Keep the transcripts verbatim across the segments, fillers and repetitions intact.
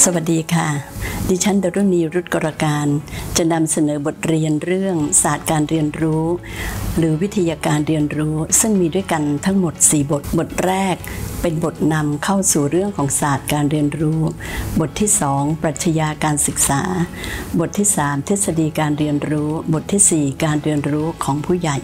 สวัสดีค่ะดิฉันดรุณีรุตกรการจะนำเสนอบทเรียนเรื่องศาสตร์การเรียนรู้หรือวิทยาการเรียนรู้ซึ่งมีด้วยกันทั้งหมดสี่บทบทแรกเป็นบทนำเข้าสู่เรื่องของศาสตร์การเรียนรู้บทที่สองปรัชญาการศึกษาบทที่สามทฤษฎีการเรียนรู้บทที่สี่การเรียนรู้ของผู้ใหญ่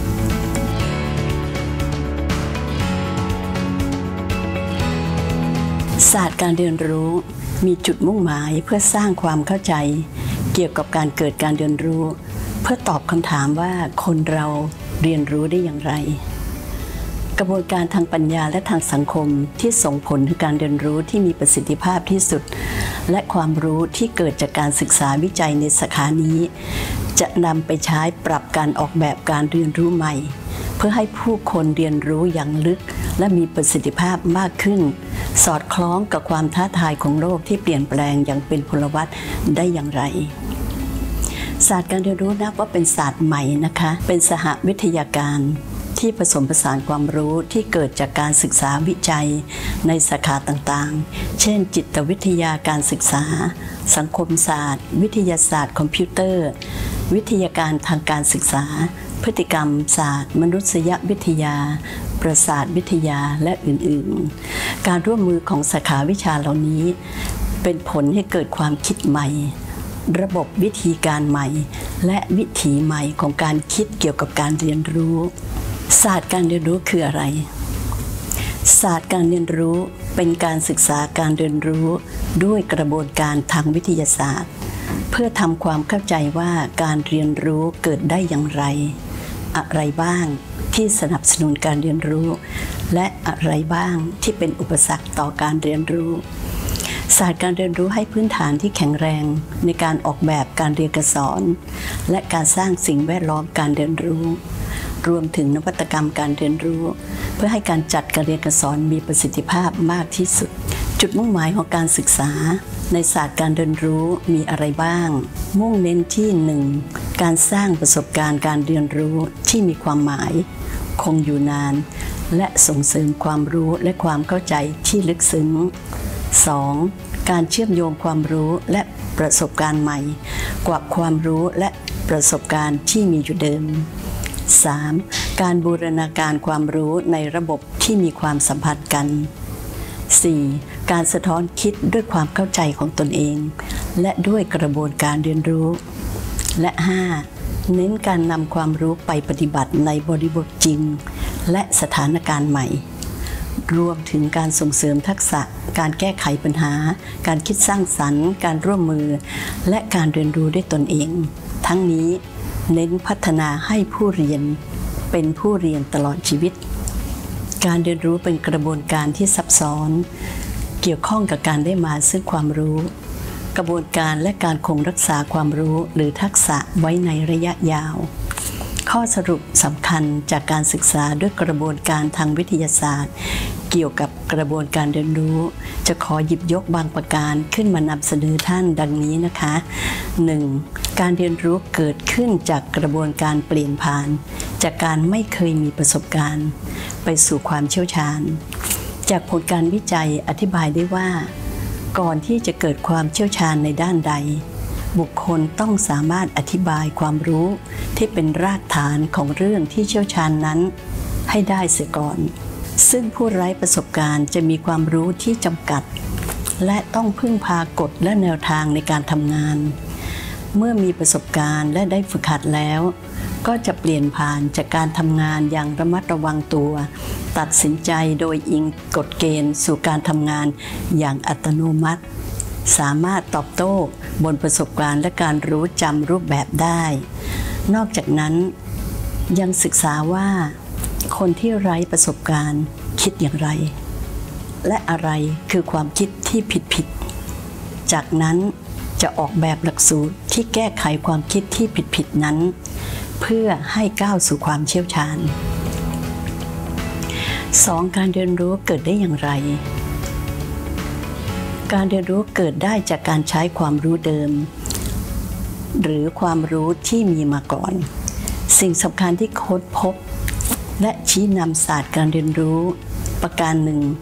ศาสตร์การเรียนรู้มีจุดมุ่งหมายเพื่อสร้างความเข้าใจเกี่ยวกับการเกิดการเรียนรู้เพื่อตอบคำถามว่าคนเราเรียนรู้ได้อย่างไรกระบวนการทางปัญญาและทางสังคมที่ส่งผลถึงการเรียนรู้ที่มีประสิทธิภาพที่สุดและความรู้ที่เกิดจากการศึกษาวิจัยในสาขานี้จะนำไปใช้ปรับการออกแบบการเรียนรู้ใหม่เพื่อให้ผู้คนเรียนรู้อย่างลึกและมีประสิทธิภาพมากขึ้นสอดคล้องกับความท้าทายของโลกที่เปลี่ยนแปลงอย่างเป็นพลวัตได้อย่างไรศาสตร์การเรียนรู้นับว่าเป็นศาสตร์ใหม่นะคะเป็นสหวิทยาการที่ผสมผสานความรู้ที่เกิดจากการศึกษาวิจัยในสาขาต่างๆเช่นจิตวิทยาการศึกษาสังคมศาสตร์วิทยาศาสตร์คอมพิวเตอร์วิทยาการทางการศึกษาพฤติกรรมศาสตร์มนุษยวิทยาประสาทวิทยาและอื่นๆการร่วมมือของสาขาวิชาเหล่านี้เป็นผลให้เกิดความคิดใหม่ระบบวิธีการใหม่และวิถีใหม่ของการคิดเกี่ยวกับการเรียนรู้ศาสตร์การเรียนรู้คืออะไรศาสตร์การเรียนรู้เป็นการศึกษาการเรียนรู้ด้วยกระบวนการทางวิทยาศาสตร์เพื่อทำความเข้าใจว่าการเรียนรู้เกิดได้อย่างไรอะไรบ้างที่สนับสนุนการเรียนรู้และอะไรบ้างที่เป็นอุปสรรคต่อการเรียนรู้ศาสตร์การเรียนรู้ให้พื้นฐานที่แข็งแรงในการออกแบบการเรียนการสอนและการสร้างสิ่งแวดล้อมการเรียนรู้รวมถึงนวัตกรรมการเรียนรู้เพื่อให้การจัดการเรียนการสอนมีประสิทธิภาพมากที่สุดจุดมุ่งหมายของการศึกษาในศาสตร์การเรียนรู้มีอะไรบ้างมุ่งเน้นที่ หนึ่ง การสร้างประสบการณ์การเรียนรู้ที่มีความหมายคงอยู่นานและส่งเสริมความรู้และความเข้าใจที่ลึกซึ้ง สอง การเชื่อมโยงความรู้และประสบการณ์ใหม่กว่าความรู้และประสบการณ์ที่มีอยู่เดิม สาม การบูรณาการความรู้ในระบบที่มีความสัมพันธ์กัน สี่ การสะท้อนคิดด้วยความเข้าใจของตนเองและด้วยกระบวนการเรียนรู้และ ห้า เน้นการนำความรู้ไปปฏิบัติในบริบทจริงและสถานการณ์ใหม่รวมถึงการส่งเสริมทักษะการแก้ไขปัญหาการคิดสร้างสรรค์การร่วมมือและการเรียนรู้ด้วยตนเองทั้งนี้เน้นพัฒนาให้ผู้เรียนเป็นผู้เรียนตลอดชีวิตการเรียนรู้เป็นกระบวนการที่ซับซ้อนเกี่ยวข้องกับการได้มาซึ่งความรู้กระบวนการและการคงรักษาความรู้หรือทักษะไว้ในระยะยาวข้อสรุปสำคัญจากการศึกษาด้วยกระบวนการทางวิทยาศาสตร์เกี่ยวกับกระบวนการเรียนรู้จะขอหยิบยกบางประการขึ้นมานำเสนอท่านดังนี้นะคะ หนึ่ง การเรียนรู้เกิดขึ้นจากกระบวนการเปลี่ยนผ่านจากการไม่เคยมีประสบการณ์ไปสู่ความเชี่ยวชาญจากผลการวิจัยอธิบายได้ว่าก่อนที่จะเกิดความเชี่ยวชาญในด้านใดบุคคลต้องสามารถอธิบายความรู้ที่เป็นรากฐานของเรื่องที่เชี่ยวชาญนั้นให้ได้เสียก่อนซึ่งผู้ไร้ประสบการณ์จะมีความรู้ที่จำกัดและต้องพึ่งพากฎและแนวทางในการทำงานเมื่อมีประสบการณ์และได้ฝึกหัดแล้วก็จะเปลี่ยนผ่านจากการทำงานอย่างระมัดระวังตัวตัดสินใจโดยอิงกฎเกณฑ์สู่การทำงานอย่างอัตโนมัติสามารถตอบโต้บนประสบการณ์และการรู้จำรูปแบบได้นอกจากนั้นยังศึกษาว่าคนที่ไร้ประสบการณ์คิดอย่างไรและอะไรคือความคิดที่ผิดๆจากนั้นจะออกแบบหลักสูตรที่แก้ไขความคิดที่ผิดๆนั้นเพื่อให้ก้าวสู่ความเชี่ยวชาญ สอง การเรียนรู้เกิดได้อย่างไรการเรียนรู้เกิดได้จากการใช้ความรู้เดิมหรือความรู้ที่มีมาก่อนสิ่งสำคัญที่ค้นพบและชี้นำศาสตร์การเรียนรู้ประการหนึ่ง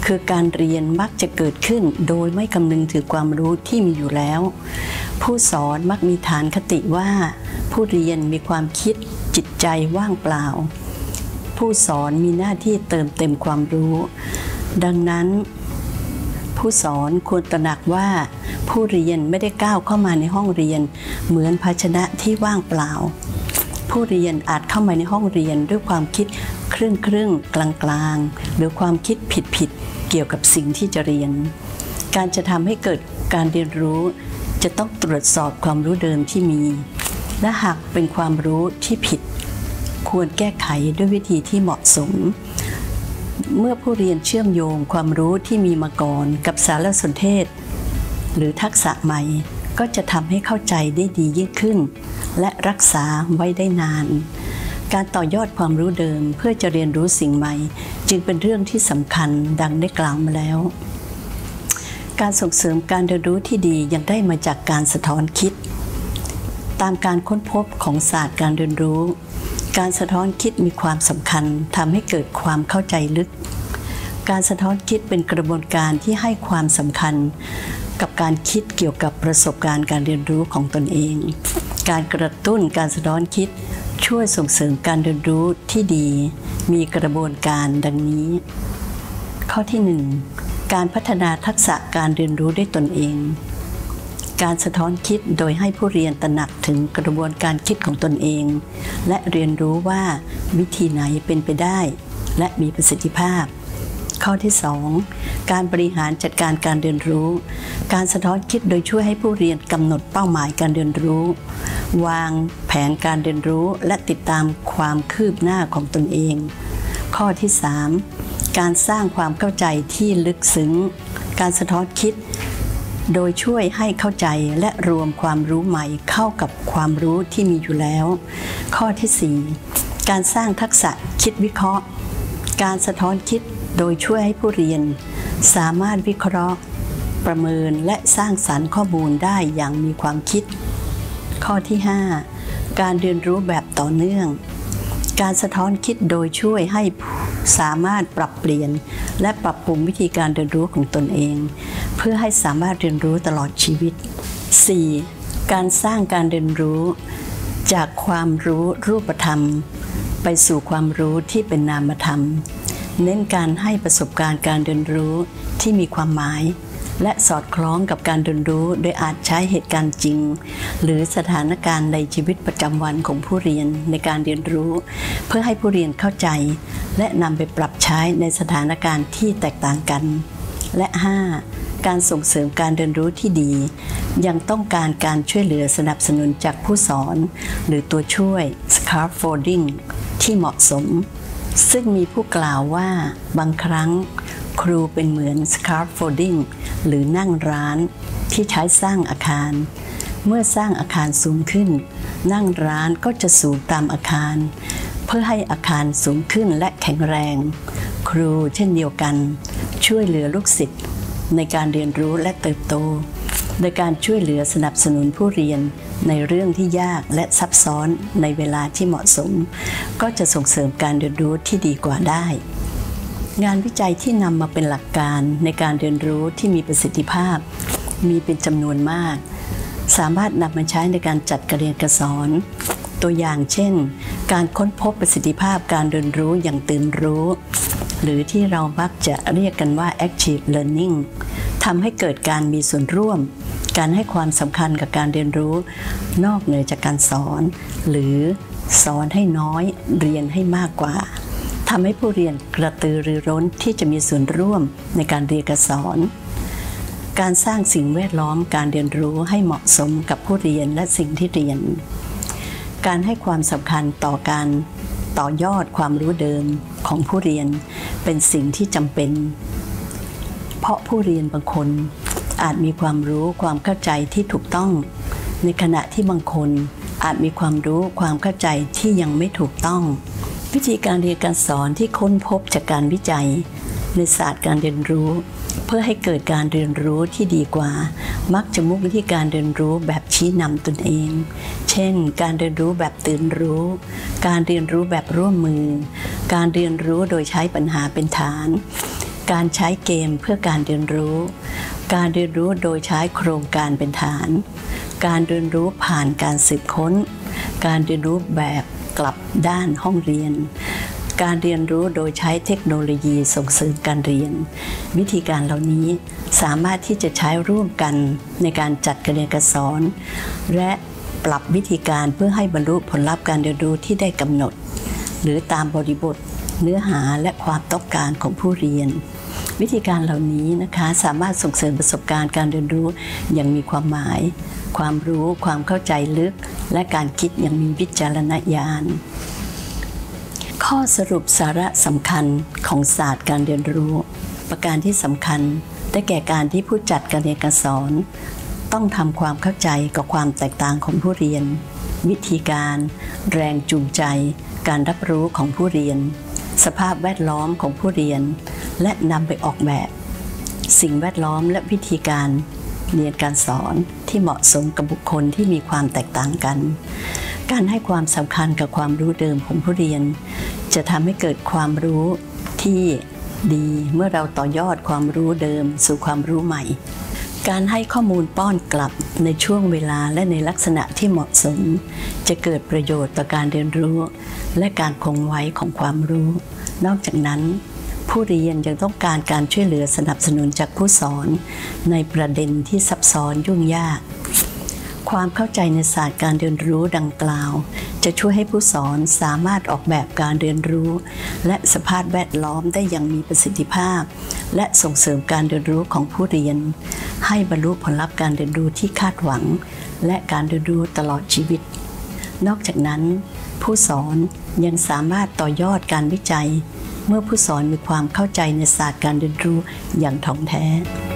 คือการเรียนมักจะเกิดขึ้นโดยไม่คำนึงถึงความรู้ที่มีอยู่แล้วผู้สอนมักมีฐานคติว่าผู้เรียนมีความคิดจิตใจว่างเปล่าผู้สอนมีหน้าที่เติมเต็มความรู้ดังนั้นผู้สอนควรตระหนักว่าผู้เรียนไม่ได้ก้าวเข้ามาในห้องเรียนเหมือนภาชนะที่ว่างเปล่าผู้เรียนอาจเข้ามาในห้องเรียนด้วยความคิดครึ่งครึ่งกลางกลางหรือความคิดผิดผิดเกี่ยวกับสิ่งที่จะเรียนการจะทำให้เกิดการเรียนรู้จะต้องตรวจสอบความรู้เดิมที่มีและหากเป็นความรู้ที่ผิดควรแก้ไขด้วยวิธีที่เหมาะสมเมื่อผู้เรียนเชื่อมโยงความรู้ที่มีมาก่อนกับสารสนเทศหรือทักษะใหม่ก็จะทำให้เข้าใจได้ดียิ่งขึ้นและรักษาไว้ได้นานการต่อยอดความรู้เดิมเพื่อจะเรียนรู้สิ่งใหม่จึงเป็นเรื่องที่สำคัญดังได้กล่าวมาแล้วการส่งเสริมการเรียนรู้ที่ดียังได้มาจากการสะท้อนคิดตามการค้นพบของศาสตร์การเรียนรู้การสะท้อนคิดมีความสำคัญทำให้เกิดความเข้าใจลึกการสะท้อนคิดเป็นกระบวนการที่ให้ความสำคัญกับการคิดเกี่ยวกับประสบการณ์การเรียนรู้ของตนเองการกระตุ้นการสะท้อนคิดช่วยส่งเสริมการเรียนรู้ที่ดีมีกระบวนการดังนี้ข้อที่หนึ่งการพัฒนาทักษะการเรียนรู้ด้วยตนเองการสะท้อนคิดโดยให้ผู้เรียนตระหนักถึงกระบวนการคิดของตนเองและเรียนรู้ว่าวิธีไหนเป็นไปได้และมีประสิทธิภาพข้อที่สองการบริหารจัดการการเรียนรู้การสะท้อนคิดโดยช่วยให้ผู้เรียนกำหนดเป้าหมายการเรียนรู้วางแผนการเรียนรู้และติดตามความคืบหน้าของตนเองข้อที่สามการสร้างความเข้าใจที่ลึกซึ้งการสะท้อนคิดโดยช่วยให้เข้าใจและรวมความรู้ใหม่เข้ากับความรู้ที่มีอยู่แล้วข้อที่สี่การสร้างทักษะคิดวิเคราะห์การสะท้อนคิดโดยช่วยให้ผู้เรียนสามารถวิเคราะห์ประเมินและสร้างสรรค์ข้อมูลได้อย่างมีความคิดข้อที่ห้าการเรียนรู้แบบต่อเนื่องการสะท้อนคิดโดยช่วยให้สามารถปรับเปลี่ยนและปรับปรุงวิธีการเรียนรู้ของตนเองเพื่อให้สามารถเรียนรู้ตลอดชีวิต สี่. การสร้างการเรียนรู้จากความรู้รูปธรรมไปสู่ความรู้ที่เป็นนามธรรมเน้นการให้ประสบการณ์การเรียนรู้ที่มีความหมายและสอดคล้องกับการเรียนรู้โดยอาจใช้เหตุการณ์จริงหรือสถานการณ์ในชีวิตประจำวันของผู้เรียนในการเรียนรู้เพื่อให้ผู้เรียนเข้าใจและนำไปปรับใช้ในสถานการณ์ที่แตกต่างกันและ ห้า. การส่งเสริมการเรียนรู้ที่ดียังต้องการการช่วยเหลือสนับสนุนจากผู้สอนหรือตัวช่วย scaffolding ที่เหมาะสมซึ่งมีผู้กล่าวว่าบางครั้งครูเป็นเหมือน scaffolding หรือนั่งร้านที่ใช้สร้างอาคารเมื่อสร้างอาคารสูงขึ้นนั่งร้านก็จะสูงตามอาคารเพื่อให้อาคารสูงขึ้นและแข็งแรงครูเช่นเดียวกันช่วยเหลือลูกศิษย์ในการเรียนรู้และเติบโตโดยการช่วยเหลือสนับสนุนผู้เรียนในเรื่องที่ยากและซับซ้อนในเวลาที่เหมาะสมก็จะส่งเสริมการเรียนรู้ที่ดีกว่าได้งานวิจัยที่นำมาเป็นหลักการในการเรียนรู้ที่มีประสิทธิภาพมีเป็นจำนวนมากสามารถนำมาใช้ในการจัดการเรียนการสอนตัวอย่างเช่นการค้นพบประสิทธิภาพการเรียนรู้อย่างตื่นรู้หรือที่เรามักจะเรียกกันว่า active learning ทำให้เกิดการมีส่วนร่วมการให้ความสำคัญกับการเรียนรู้นอกเหนือจากการสอนหรือสอนให้น้อยเรียนให้มากกว่าทำให้ผู้เรียนกระตือรือร้นที่จะมีส่วนร่วมในการเรียนการสอนการสร้างสิ่งแวดล้อมการเรียนรู้ให้เหมาะสมกับผู้เรียนและสิ่งที่เรียนการให้ความสำคัญต่อการต่อยอดความรู้เดิมของผู้เรียนเป็นสิ่งที่จำเป็นเพราะผู้เรียนบางคนอาจมีความรู้ความเข้าใจที่ถูกต้องในขณะที่บางคนอาจมีความรู้ความเข้าใจที่ยังไม่ถูกต้องวิธีการเรียนการสอนที่ค้นพบจากการวิจัยในศาสตร์การเรียนรู้เพื่อให้เกิดการเรียนรู้ที่ดีกว่ามักจะมุ่งวิธีการเรียนรู้แบบชี้นำตนเองเช่นการเรียนรู้แบบตื่นรู้การเรียนรู้แบบร่วมมือการเรียนรู้โดยใช้ปัญหาเป็นฐานการใช้เกมเพื่อการเรียนรู้การเรียนรู้โดยใช้โครงการเป็นฐานการเรียนรู้ผ่านการสืบค้นการเรียนรู้แบบกลับด้านห้องเรียนการเรียนรู้โดยใช้เทคโนโลยีส่งเสริมการเรียนวิธีการเหล่านี้สามารถที่จะใช้ร่วมกันในการจัดการเรียนการสอนและปรับวิธีการเพื่อให้บรรลุผลลัพธ์การเรียนรู้ที่ได้กำหนดหรือตามบริบทเนื้อหาและความต้องการของผู้เรียนวิธีการเหล่านี้นะคะสามารถส่งเสริมประสบการณ์การเรียนรู้อย่างมีความหมายความรู้ความเข้าใจลึกและการคิดอย่างมีวิจารณญาณข้อสรุปสาระสำคัญของศาสตร์การเรียนรู้ประการที่สำคัญได้แก่การที่ผู้จัดการเรียนการสอนต้องทำความเข้าใจกับความแตกต่างของผู้เรียนวิธีการแรงจูงใจการรับรู้ของผู้เรียนสภาพแวดล้อมของผู้เรียนและนำไปออกแบบสิ่งแวดล้อมและวิธีการเรียนการสอนที่เหมาะสมกับบุคคลที่มีความแตกต่างกันการให้ความสำคัญกับความรู้เดิมของผู้เรียนจะทำให้เกิดความรู้ที่ดีเมื่อเราต่อยอดความรู้เดิมสู่ความรู้ใหม่การให้ข้อมูลป้อนกลับในช่วงเวลาและในลักษณะที่เหมาะสมจะเกิดประโยชน์ต่อการเรียนรู้และการคงไว้ของความรู้นอกจากนั้นผู้เรียนยังต้องการการช่วยเหลือสนับสนุนจากผู้สอนในประเด็นที่ซับซ้อนยุ่งยากความเข้าใจในศาสตร์การเรียนรู้ดังกล่าวจะช่วยให้ผู้สอนสามารถออกแบบการเรียนรู้และสภาพแวดล้อมได้อย่างมีประสิทธิภาพและส่งเสริมการเรียนรู้ของผู้เรียนให้บรรลุผลลัพธ์การเรียนรู้ที่คาดหวังและการเรียนรู้ตลอดชีวิตนอกจากนั้นผู้สอนยังสามารถต่อยอดการวิจัยเมื่อผู้สอนมีความเข้าใจในศาสตร์การเรียนรู้อย่างถ่องแท้